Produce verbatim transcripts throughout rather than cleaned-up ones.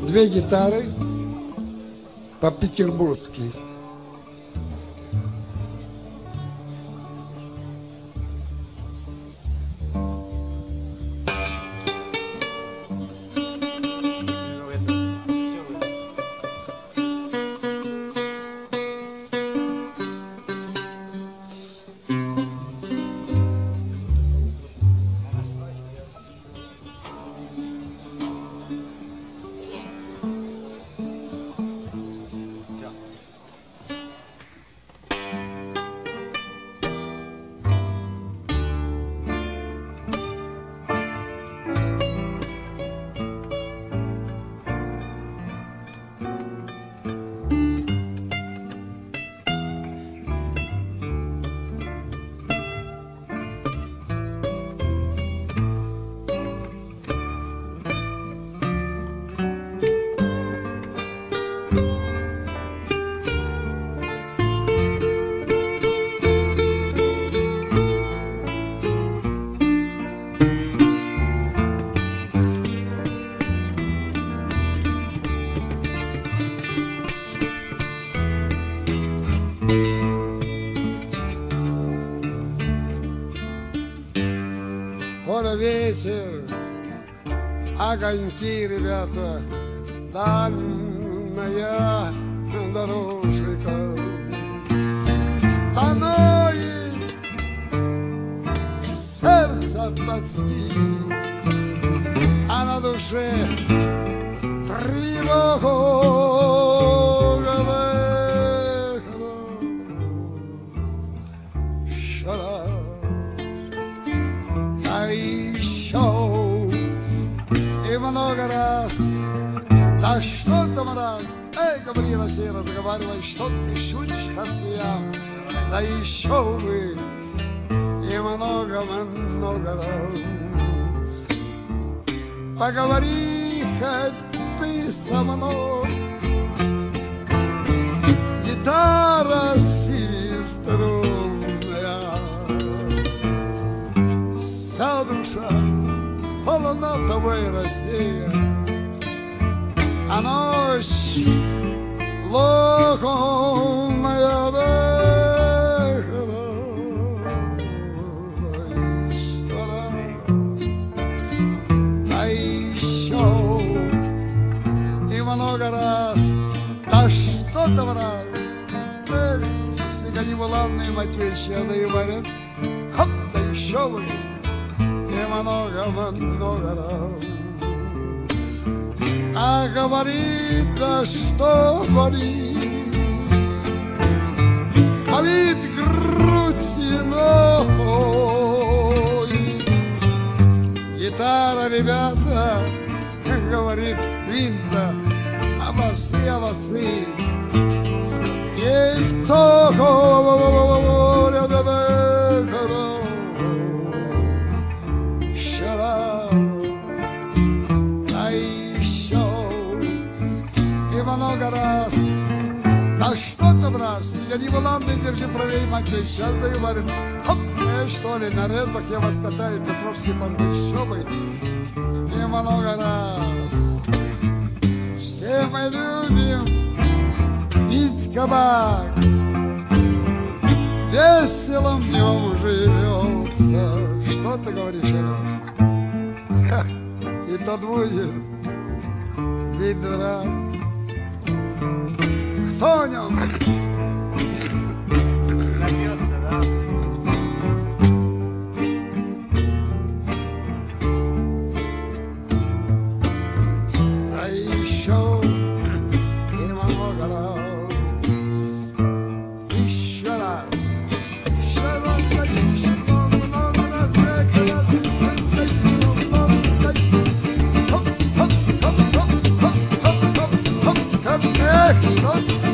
две гитары по-петербургски. Ветер, огоньки, ребята, дальняя дорожка. Тоноет сердце от тоски, а на душе тревога. И много раз, да что там раз, эй, говорила сей, разговаривай, что ты шутишь, Хасьям, да еще бы, и много-много раз. Поговори хоть ты со мной, гитара семиструнная, вся душа полна тобой, Россия, а ночь лунная а еще и много раз, да что там раз, Сигани Булавный, Матвей Щеда и Варен, хоп, да еще бы. Много-много раз. А говорит, да что болит, болит грудь иной. Гитара, ребята, говорит, видно, а басы, а басы. Есть то, много раз, да что там раз, я не Булавный, держи правее, Матвей, сейчас даю варен. Хоп, э, что ли, на резвах я вас катаю, Петровский парник, что бы, и много раз. Все мы любим пить кабак, веселым днем живется. Что ты говоришь, Алёша? И тот будет, ведь дурак. Кто о нем? Напьется, да? А еще и много раз, еще раз, еще раз, еще много раз, еще раз, хоп, хоп, хоп, хоп, хоп, хоп, хоп, хоп, хоп, эх, что?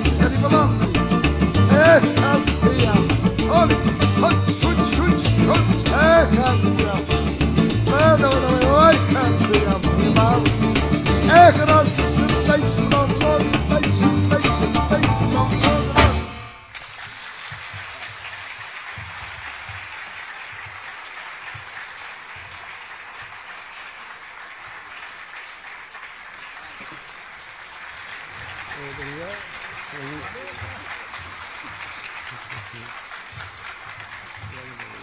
Эх, Хасьям, ой, хоть чуть-чуть, хоть, эх, Хасьям, давай, давай, ой, Хасьям, не могу. Эх, раз, дай сюда, дай сюда, дай сюда, дай сюда, раз. Благодаря. Благодаря.